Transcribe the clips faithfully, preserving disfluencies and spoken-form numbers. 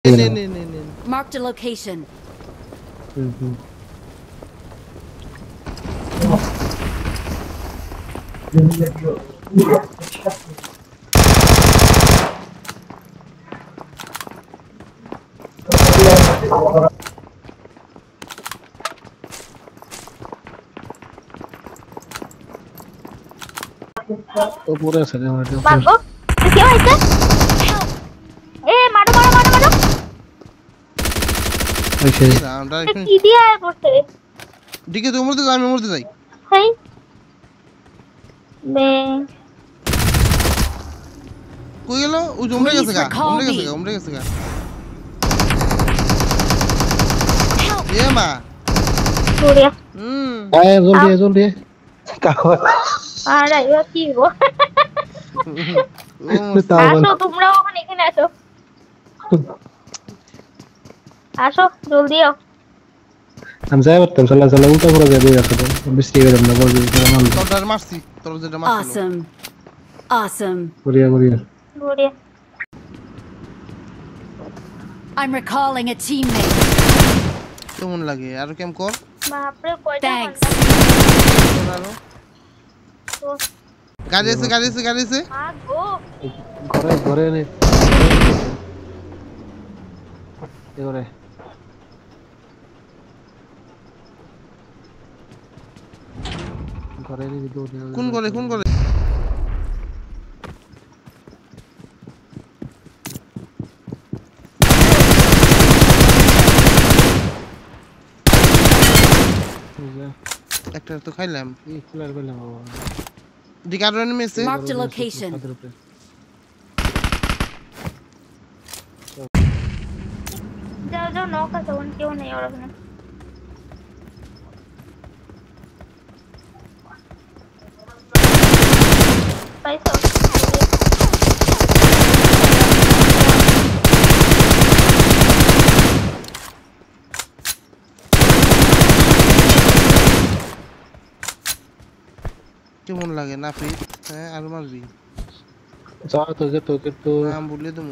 ने ने ने ने Marked a location. हम्म तो पूरा सजा मार दो भागो क्या है ए मारो मारो मारो मारो अच्छा राम डायरेक्शन কি দিয়া পড়ছে দিকে তো মরতে যাই আমি মরতে যাই হাই বে কই গেল ও জমরে গেছে গা জমরে গেছে গা জমরে গেছে গা এ মা সরিয়া হুম আয় জলদি জলদি কাকো আরে এবার কি গো আসো তোমরা ওখানে এখানে আসো আসো জলদি আও हम जाए बत्तम चला चला उल्टा पूरा जाए भी रखो तो बिस्ती कर हमने बोल दिया मार लो তোর মারছি তোর যেটা মারছিল Awesome. Awesome. बढ़िया बढ़िया বড়িয়া I'm recalling a teammate. কেমন লাগে আর কেম কর বাপরে কয়টা Thanks. আরো তো গাড়ি আছে গাড়ি আছে গাড়ি আছে মা গো ঘরে ঘরে নে এ ঘরে ঘরে নে ভিডিও কোন করে কোন করে একটা তো খাইলাম এই ক্লিয়ার করলাম বাবা দিকে আরো এনিমি আছে Marked a location. যাও যাও নৌকা তখন কেউ নেই ওর ওখানে পাইছো কেমন লাগে না ফিট হ্যাঁ আর মারবি যা তোকে তোকে তো নাম বললে তো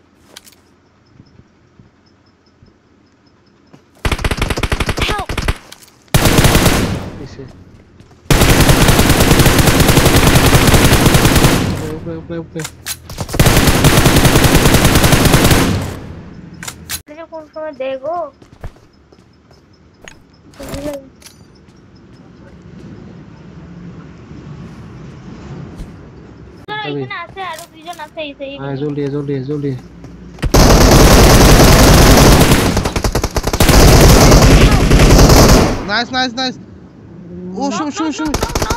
Help! এসে উপরে উপরে উপরে তুমি কোন সময় দেখো এখানে আছে আরো দুইজন আছে এই সেই আয় জলদি জলদি জলদি নাইস নাইস নাইস ও শুন শুন শুন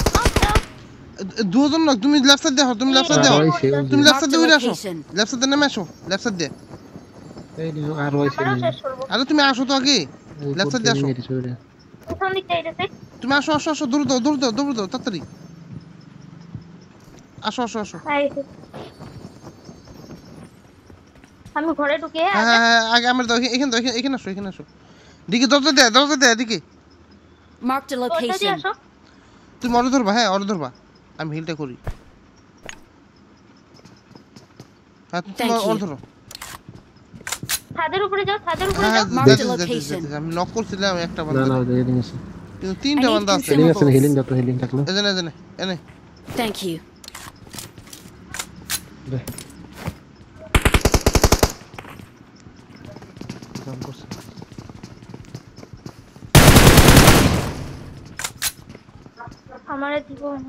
দুজন না তুমি লেফট সাইড দেখো তুমি লেফট সাইড দেখো তুমি লেফট সাইড দিয়ে আসো লেফট সাইড নেমে আসো লেফট সাইড দিয়ে এই নি আর হইছে নি আরে তুমি আসো তো আগে লেফট সাইড দিয়ে আসো কোথাও দিকে যাইতেছে তুমি আসো আসো আসো দৌড় দাও দৌড় দাও দৌড় দাও তাড়াতাড়ি আসো আসো আসো আইছে আমি ঘরে ঢুকে হ্যাঁ হ্যাঁ আগে আমরা দাও এখানে দাও এখানে আসো এখানে আসো দিকে দরজা দে দরজা দে এদিকে Marked a কোথায় দিয়ে location. আসো তুমি অর্ডার ধরবা হ্যাঁ অর্ডার ধরবা আমি হিলটা করি হ্যাঁ তুমি Thank you. অর্ডার ধরো ছাদের উপরে যাও ছাদের উপরে হ্যাঁ যাও হ্যাঁ Mark the যেতে, যেতে, location. যেতে, আমি নক করছিলাম একটা না বান্দা না ওই দিন আছে কিন্তু তিনটা I need বান্দা আছে হিলিং আছে consumables. হিলিং দাও হিলিং থাকলো এজনে এজনে এনে Thank you. দে কাম করছ আমারে দিব না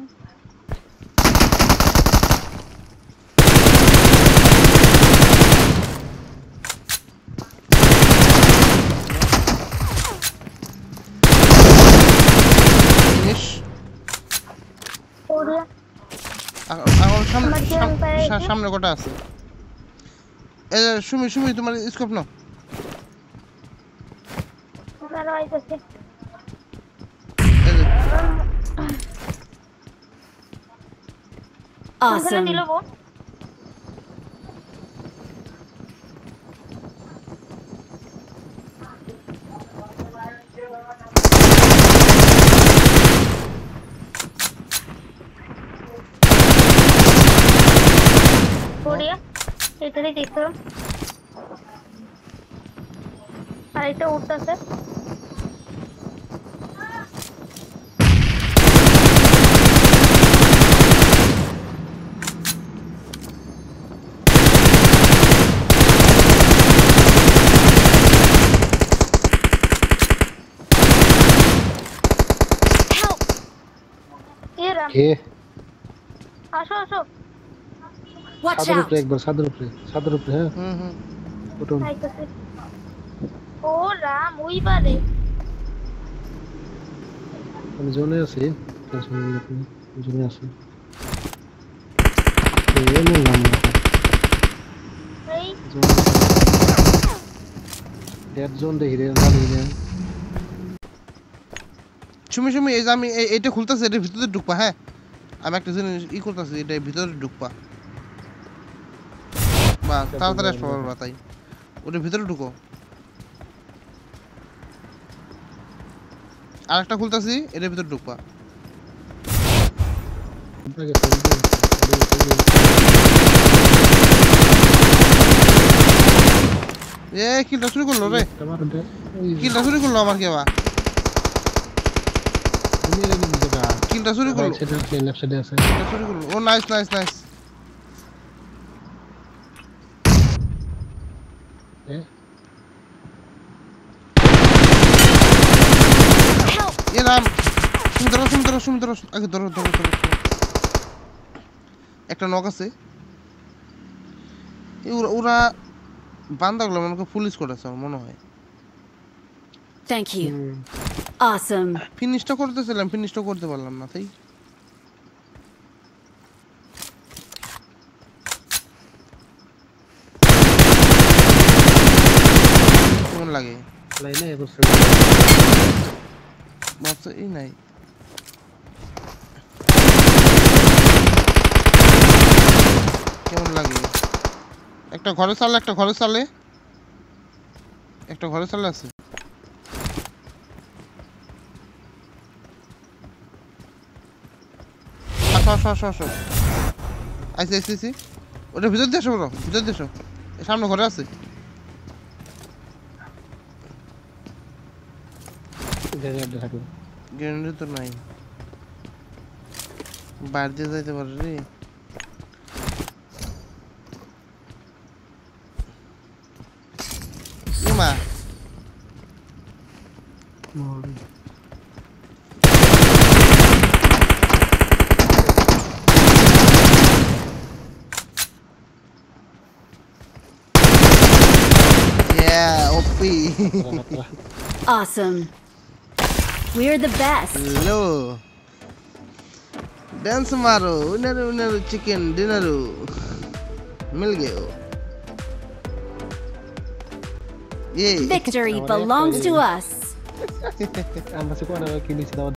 ফিনিশ ওরে আমার সামনে আমার কি সাম- উপায় সা- আছে? সামনে কটা আছে এই যে সুমি সুমি তোমার স্কোপ নাও দাঁড়াও আইতেছে এই যে কোনখানে Awesome. দিল গো এটারই দেখো আর এটা উঠতেছে কে আসো আসো Watch সাদের out! উপরে একবার সাদের উপরে সাদের উপরে হ্যাঁ হুম হুম উঠুন আইতাছে ও রাম ওই বারে আমি জোনে আছি টেনশন নিন আপনি জোনে আছি এই এমন নাম না এই ডেড জোন দেখি রে জানি না সুমি সুমি এই যে আমি এই- এইটা খুলতেছি এটার ভিতরে ঢুকবা হ্যাঁ আমি একটা জিনিস ই করতেছি এটার ভিতরে ঢুকবা বা তাড়াতাড়ি আসবা পারবা তাই ওটার ভিতরে ঢুকো আরেকটা খুলতেছি এটার ভিতরে ঢুকবা আপনাকে ফোন দিন এ কিলটা শুরু করলো রে তোমার দে ওই কিলটা শুরু করলো আমার কেবা তুমি এর দিকে যা কিলটা শুরু করলো সেটা লেফট সাইডে আছে কিলটা শুরু করলো ও নাইস নাইস নাইস এ Help! এ রাম তুমি ধরো তুমি ধরো তুমি ধরো আগে ধরো ধরো ধরো ধরো। একটা নক আছে এ ওরা ওরা বান্দাগুলো আমাকে পুলিশ করেছে আমার মনে হয় Thank you. Awesome. ফিনিশটা করতেছিলাম ফিনিশটা করতে পারলাম না তাই কেমন লাগে লাইনে বসে ভাবছো এই নাই কেমন লাগে একটা ঘরে চালে একটা ঘরে চালে একটা ঘরে চালে আছে আসো আসো আসো আসো আইসি আইসি আইসি ওটা ভিতর দিয়ে আসো বলো ভিতর দিয়ে আসো এই সামনে ঘরে আছে গ্রেনেড থাকবে গ্রেনেড তো নাই বাইরে দিয়ে যাইতে পারে রে মা Yeah, O P. Awesome. We're the best. Hello. Dance मारो, उन्हें उन्हें chicken dinner मिल गए हो. ये Victory belongs to us. আমরা সে কোন কি নিছি দাও